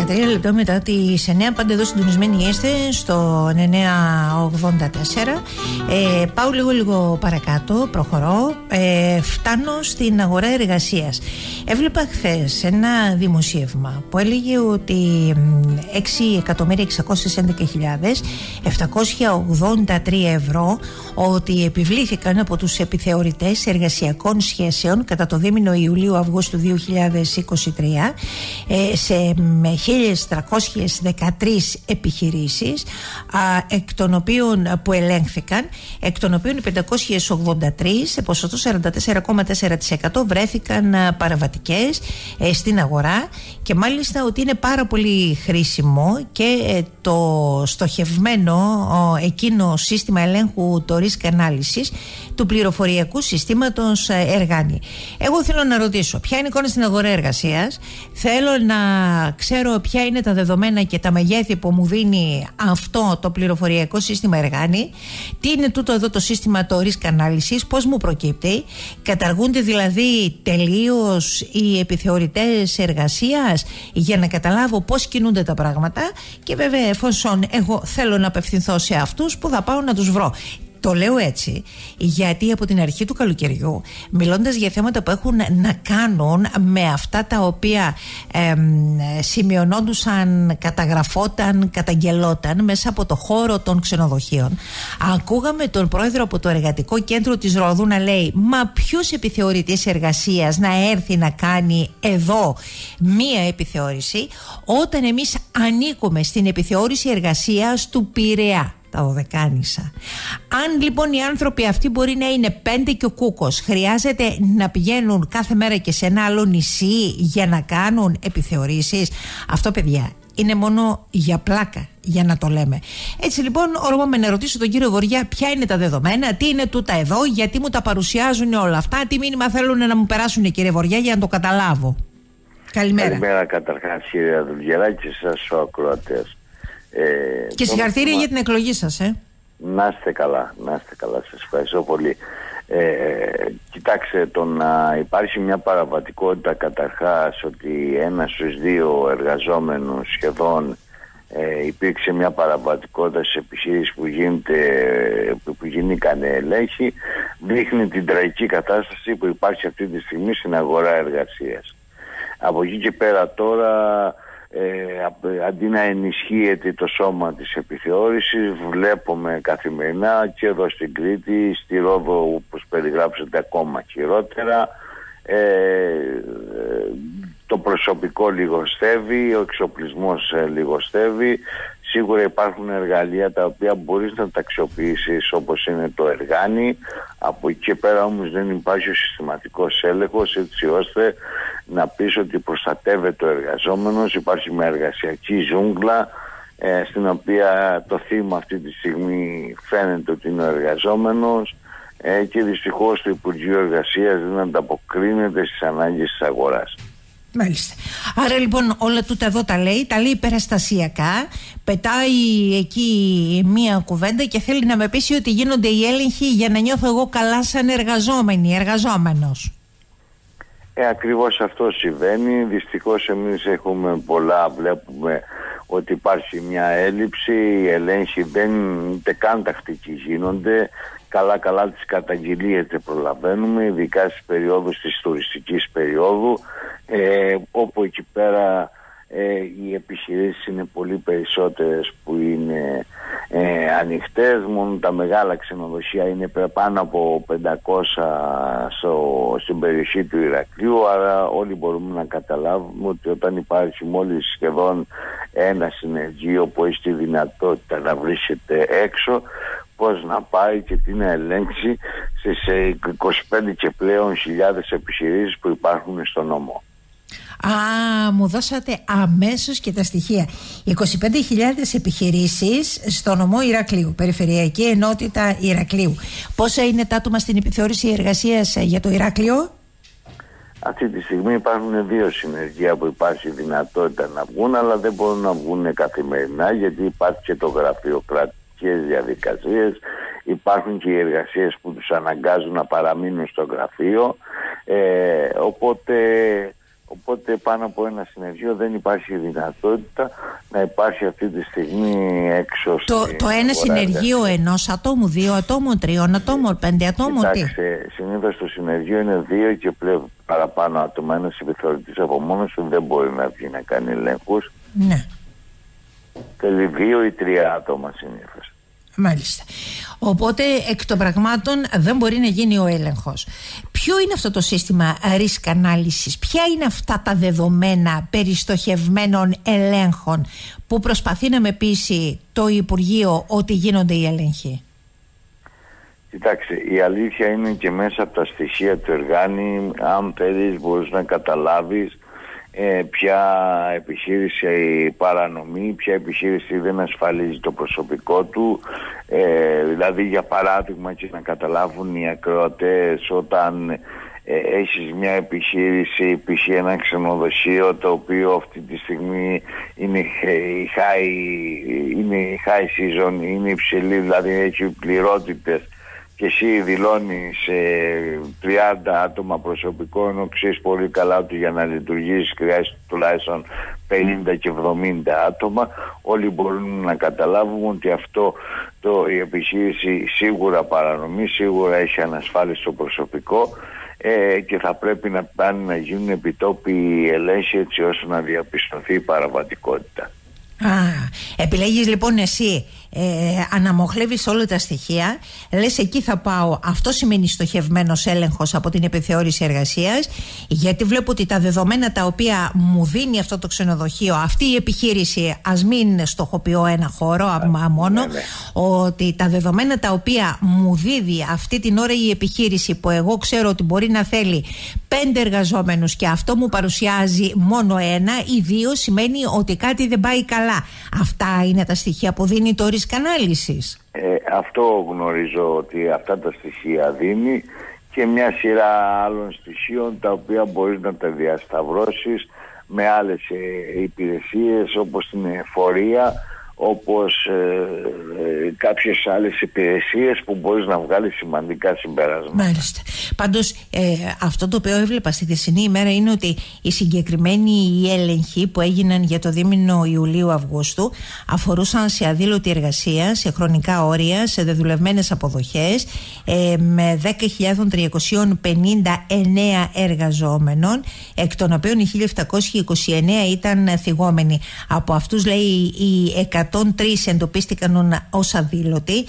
13 λεπτά μετά τις 9, πάντα εδώ συντονισμένοι είστε στο 984. Πάω λίγο παρακάτω, προχωρώ. Φτάνω στην αγορά εργασίας. Έβλεπα χθες ένα δημοσίευμα που έλεγε ότι 6.611.783 ευρώ ότι επιβλήθηκαν από τους επιθεωρητές εργασιακών σχέσεων κατά το δίμηνο Ιουλίου-Αυγούστου 2023 σε 1.313 επιχειρήσεις, εκ των οποίων που ελέγχθηκαν, εκ των οποίων οι 583 σε ποσοστό 44,4% βρέθηκαν παραβατικές στην αγορά, και μάλιστα ότι είναι πάρα πολύ χρήσιμο και το στοχευμένο εκείνο σύστημα ελέγχου, το risk analysis του πληροφοριακού συστήματος Εργάνη. Εγώ θέλω να ρωτήσω ποια είναι η εικόνα στην αγορά εργασίας, θέλω να ξέρω ποια είναι τα δεδομένα και τα μεγέθη που μου δίνει αυτό το πληροφοριακό σύστημα Εργάνη, τι είναι τούτο εδώ το σύστημα το risk analysis, πώς μου προκύπτει, καταργούνται δηλαδή τελείως οι επιθεωρητές εργασίας, για να καταλάβω πώς κινούνται τα πράγματα, και βέβαια εφόσον εγώ θέλω να απευθυνθώ σε αυτούς, που θα πάω να τους βρω. Το λέω έτσι γιατί από την αρχή του καλοκαιριού, μιλώντας για θέματα που έχουν να κάνουν με αυτά τα οποία σημειωνόντουσαν, καταγραφόταν, καταγγελόταν μέσα από το χώρο των ξενοδοχείων, ακούγαμε τον πρόεδρο από το Εργατικό Κέντρο της Ροδού να λέει: μα ποιος επιθεωρητής εργασίας να έρθει να κάνει εδώ μία επιθεώρηση, όταν εμείς ανήκουμε στην επιθεώρηση εργασίας του Πειραιά, τα Δωδεκάνησα. Αν λοιπόν οι άνθρωποι αυτοί μπορεί να είναι 5 και ο κούκος, χρειάζεται να πηγαίνουν κάθε μέρα και σε ένα άλλο νησί για να κάνουν επιθεωρήσεις, αυτό, παιδιά, είναι μόνο για πλάκα, για να το λέμε. Έτσι λοιπόν, ορμόμαι να ρωτήσω τον κύριο Βοριά ποια είναι τα δεδομένα, τι είναι τούτα εδώ, γιατί μου τα παρουσιάζουν όλα αυτά, τι μήνυμα θέλουν να μου περάσουν, κύριε Βοριά, για να το καταλάβω. Καλημέρα. Καλημέρα καταρχάς, κύριε Αδουλγεράκη, και σας ο ακροατές. Και συγχαρητήρια για την εκλογή σας. Να είστε καλά, σας ευχαριστώ πολύ. Κοιτάξτε, το να υπάρχει μια παραβατικότητα καταρχάς, ότι 1 στους 2 εργαζόμενους σχεδόν υπήρξε μια παραβατικότητα σε επιχειρήσεις που γίνηκαν ελέγχοι, δείχνει την τραγική κατάσταση που υπάρχει αυτή τη στιγμή στην αγορά εργασίας. Από εκεί και πέρα τώρα, αντί να ενισχύεται το σώμα της επιθεώρησης, βλέπουμε καθημερινά και εδώ στην Κρήτη, στη Ρόδο, όπως περιγράψετε, ακόμα χειρότερα. Το προσωπικό λιγοστεύει, ο εξοπλισμός λιγοστεύει. Σίγουρα υπάρχουν εργαλεία τα οποία μπορείς να τα αξιοποιήσεις, όπως είναι το Εργάνη. Από εκεί και πέρα όμως δεν υπάρχει ο συστηματικός έλεγχος, έτσι ώστε να πεις ότι προστατεύεται ο εργαζόμενος. Υπάρχει μια εργασιακή ζούγκλα, στην οποία το θύμα αυτή τη στιγμή φαίνεται ότι είναι ο εργαζόμενος, και δυστυχώς το Υπουργείο Εργασίας δεν ανταποκρίνεται στις ανάγκες της αγοράς. Μάλιστα. Άρα λοιπόν όλα τούτα εδώ τα λέει υπεραστασιακά, πετάει εκεί μία κουβέντα και θέλει να με πείσει ότι γίνονται οι έλεγχοι για να νιώθω εγώ καλά σαν εργαζόμενος. Ακριβώς αυτό συμβαίνει. Δυστυχώς εμείς έχουμε πολλά, βλέπουμε ότι υπάρχει μια έλλειψη, οι ελέγχοι δεν ούτε καν τακτικοί γίνονται. Καλά τις καταγγελίες δεν προλαβαίνουμε, ειδικά στις περιόδους της τουριστικής περίοδου, όπου εκεί πέρα οι επιχειρήσεις είναι πολύ περισσότερες που είναι ανοιχτές. Μόνο τα μεγάλα ξενοδοχεία είναι πάνω από 500 στην περιοχή του Ηρακλείου, άρα όλοι μπορούμε να καταλάβουμε ότι όταν υπάρχει μόλις σχεδόν ένα συνεργείο που έχει τη δυνατότητα να βρίσκεται έξω, πώς να πάει και τι να ελέγξει στις 25 και πλέον χιλιάδες επιχειρήσεις που υπάρχουν στο νομό. Μου δώσατε αμέσως και τα στοιχεία. 25.000 επιχειρήσεις στο νομό Ηρακλείου, Περιφερειακή Ενότητα Ηρακλείου. Πόσα είναι τα άτομα στην επιθεώρηση εργασίας για το Ηράκλειο? Αυτή τη στιγμή υπάρχουν 2 συνεργεία που υπάρχει δυνατότητα να βγουν, αλλά δεν μπορούν να βγουν καθημερινά, γιατί υπάρχει και το γραφειοκρατικές διαδικασίες, υπάρχουν και οι εργασίες που τους αναγκάζουν να παραμείνουν στο γραφείο, οπότε Οπότε πάνω από ένα συνεργείο δεν υπάρχει δυνατότητα να υπάρχει αυτή τη στιγμή έξω. Το ένα συνεργείο ενός ατόμου, 2 ατόμων, 3 ατόμων, 5 ατόμων? Κοιτάξτε, συνήθως το συνεργείο είναι 2 και πλέον παραπάνω άτομα. Ένας επιθεωρητής από μόνος του δεν μπορεί να βγει να κάνει ελέγχους. Ναι. Θέλει 2 ή 3 άτομα συνήθως. Μάλιστα. Οπότε εκ των πραγμάτων δεν μπορεί να γίνει ο έλεγχος. Ποιο είναι αυτό το σύστημα risk ανάλυσης? Ποια είναι αυτά τα δεδομένα περί στοχευμένων ελέγχων που προσπαθεί να με πείσει το Υπουργείο ότι γίνονται οι έλεγχοι? Κοιτάξτε, η αλήθεια είναι και μέσα από τα στοιχεία του Εργάνη, αν θέλεις μπορείς να καταλάβεις ποια επιχείρηση παρανομεί, ποια επιχείρηση δεν ασφαλίζει το προσωπικό του. Δηλαδή για παράδειγμα, και να καταλάβουν οι ακροατές, όταν έχεις μια επιχείρηση, π.χ. ένα ξενοδοχείο το οποίο αυτή τη στιγμή είναι high season, είναι υψηλή, δηλαδή έχει πληρότητες, και εσύ δηλώνεις 30 άτομα προσωπικό, ενώ ξέρεις πολύ καλά ότι για να λειτουργήσεις χρειάζεται τουλάχιστον 50 και 70 άτομα. Όλοι μπορούν να καταλάβουν ότι αυτό η επιχείρηση σίγουρα παρανομεί, σίγουρα έχει ανασφάλιστο προσωπικό, και θα πρέπει να πάνε να γίνουν επιτόπιοι ελέγχοι έτσι ώστε να διαπιστωθεί η παραβατικότητα. Επιλέγεις λοιπόν εσύ, αναμοχλεύεις όλα τα στοιχεία, λες εκεί θα πάω. Αυτό σημαίνει στοχευμένος έλεγχος από την επιθεώρηση εργασίας, γιατί βλέπω ότι τα δεδομένα τα οποία μου δίνει αυτό το ξενοδοχείο, αυτή η επιχείρηση, ας μην στοχοποιώ ένα χώρο μόνο, ότι τα δεδομένα τα οποία μου δίδει αυτή την ώρα η επιχείρηση, που εγώ ξέρω ότι μπορεί να θέλει 5 εργαζόμενους και αυτό μου παρουσιάζει μόνο 1 ή 2, σημαίνει ότι κάτι δεν πάει καλά. Αυτά είναι τα στοιχεία που δίνει το risk ανάλυσης. Αυτό γνωρίζω, ότι αυτά τα στοιχεία δίνει, και μια σειρά άλλων στοιχείων τα οποία μπορείς να τα διασταυρώσεις με άλλες υπηρεσίες, όπως την εφορία, όπως κάποιες άλλες υπηρεσίες που μπορείς να βγάλεις σημαντικά συμπεράσματα. Μάλιστα. Πάντως αυτό το οποίο έβλεπα στη χθεσινή ημέρα είναι ότι οι συγκεκριμένοι έλεγχοι που έγιναν για το δίμηνο Ιουλίου-Αυγούστου αφορούσαν σε αδήλωτη εργασία, σε χρονικά όρια, σε δεδουλευμένες αποδοχές, με 10.359 εργαζόμενων, εκ των οποίων οι 1.729 ήταν θυγόμενοι. Από αυτούς, λέει, οι 103 εντοπίστηκαν ως αδήλωτοι,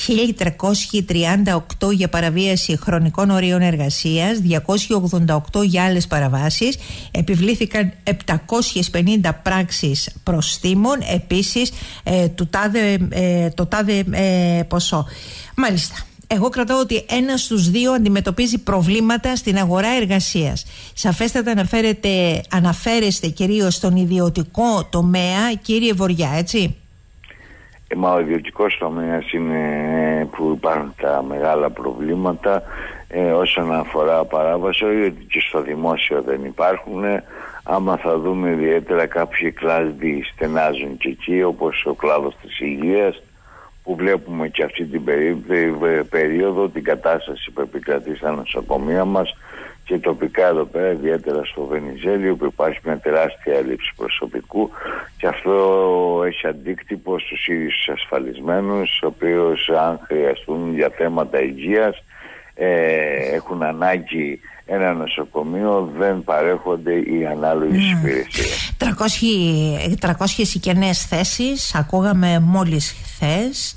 1.338 για παραβίαση χρονικών ορίων εργασίας, 288 για άλλες παραβάσεις. Επιβλήθηκαν 750 πράξεις προστίμων, επίσης το τάδε ποσό. Μάλιστα. Εγώ κρατάω ότι ένας στους 2 αντιμετωπίζει προβλήματα στην αγορά εργασίας. Σαφέστατα αναφέρεστε κυρίως στον ιδιωτικό τομέα, κύριε Βοριά, έτσι? Ο ιδιωτικός τομέας είναι που υπάρχουν τα μεγάλα προβλήματα όσον αφορά παράβαση, γιατί και στο δημόσιο δεν υπάρχουν. Άμα θα δούμε ιδιαίτερα, κάποιοι κλάδοι στενάζουν και εκεί, όπως ο κλάδος της υγείας, που βλέπουμε και αυτή την περίοδο την κατάσταση που επικρατεί στα νοσοκομεία μας, και τοπικά εδώ πέρα, ιδιαίτερα στο Βενιζέλιο, που υπάρχει μια τεράστια έλλειψη προσωπικού, και αυτό έχει αντίκτυπο στους ίδιους ασφαλισμένους, οι οποίους αν χρειαστούν για θέματα υγείας, έχουν ανάγκη ένα νοσοκομείο, δεν παρέχονται οι ανάλογες υπηρεσίες. 300 κενές θέσεις ακούγαμε μόλις χθες,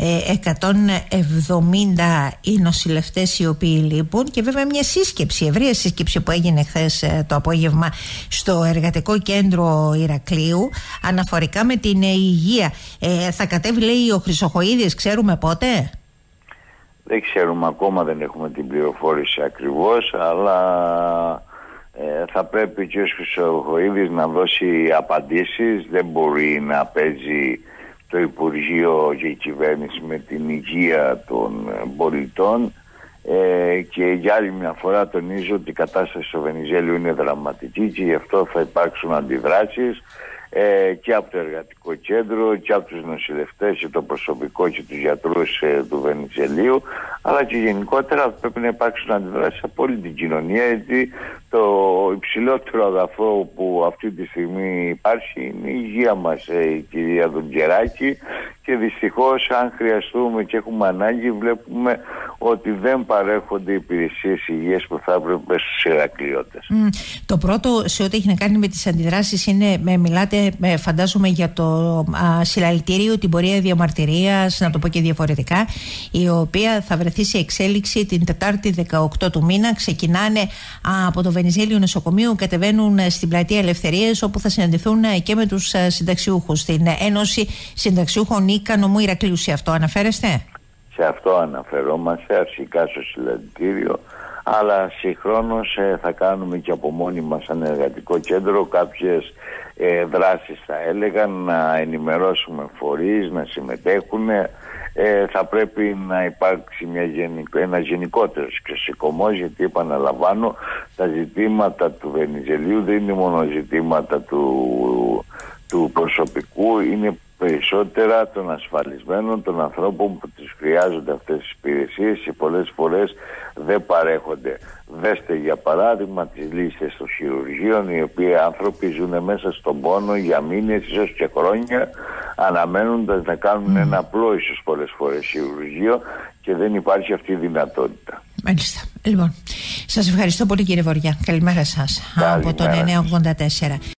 170 οι νοσηλευτές οι οποίοι λείπουν, και βέβαια μια σύσκεψη, ευρεία σύσκεψη που έγινε χθες το απόγευμα στο Εργατικό Κέντρο Ηρακλείου αναφορικά με την υγεία. Θα κατέβει, λέει, ο Χρυσοχοΐδης, ξέρουμε πότε? Δεν ξέρουμε ακόμα, δεν έχουμε την πληροφόρηση ακριβώς, αλλά θα πρέπει και ο Χρυσοχοΐδης να δώσει απαντήσεις. Δεν μπορεί να παίζει το Υπουργείο και η κυβέρνηση με την υγεία των πολιτών, και για άλλη μια φορά τονίζω ότι η κατάσταση στο Βενιζέλιο είναι δραματική, και γι' αυτό θα υπάρξουν αντιδράσεις. και από το εργατικό κέντρο και από τους νοσηλευτές και το προσωπικό και τους γιατρούς του Βενιζελίου, αλλά και γενικότερα πρέπει να υπάρξουν αντιδράσεις από όλη την κοινωνία, γιατί το υψηλότερο αγαθό που αυτή τη στιγμή υπάρχει είναι η υγεία μας, η κυρία Δουγγεράκη, και δυστυχώς αν χρειαστούμε και έχουμε ανάγκη βλέπουμε ότι δεν παρέχονται υπηρεσίες υγείας που θα έπρεπε στους Ηρακλειώτες. Το πρώτο σε ό,τι έχει να κάνει με τις αντιδράσεις είναι, μιλάτε φαντάζομαι για το συλλαλητήριο, την πορεία διαμαρτυρίας, να το πω και διαφορετικά, η οποία θα βρεθεί σε εξέλιξη την Τετάρτη 18 του μήνα. Ξεκινάνε από το Βενιζέλιο νοσοκομείο, κατεβαίνουν στην Πλατεία Ελευθερίας, όπου θα συναντηθούν και με τους συνταξιούχους, στην Ένωση Συνταξιούχων Ίκα Νομού Ηρακλείου. Σε αυτό αναφέρεστε? Σε αυτό αναφερόμαστε, αρχικά στο συλλαλητήριο, αλλά συγχρόνως θα κάνουμε και από μόνοι μας σαν εργατικό κέντρο κάποιες δράσεις, θα έλεγα, να ενημερώσουμε φορείς, να συμμετέχουν. Θα πρέπει να υπάρξει ένα γενικότερος ξεσηκωμός, γιατί επαναλαμβάνω, τα ζητήματα του Βενιζελίου δεν είναι μόνο ζητήματα του προσωπικού, είναι περισσότερα των ασφαλισμένων, των ανθρώπων που τους χρειάζονται αυτές τις υπηρεσίες και πολλές φορές δεν παρέχονται. Δέστε για παράδειγμα τις λίστες των χειρουργείων, οι οποίοι άνθρωποι ζουν μέσα στον πόνο για μήνες, ίσως και χρόνια, αναμένοντας να κάνουν ένα απλό ίσως πολλές φορές χειρουργείο, και δεν υπάρχει αυτή η δυνατότητα. Μάλιστα. Λοιπόν, σας ευχαριστώ πολύ κύριε Βοριά. Καλημέρα σας. Από τον 984.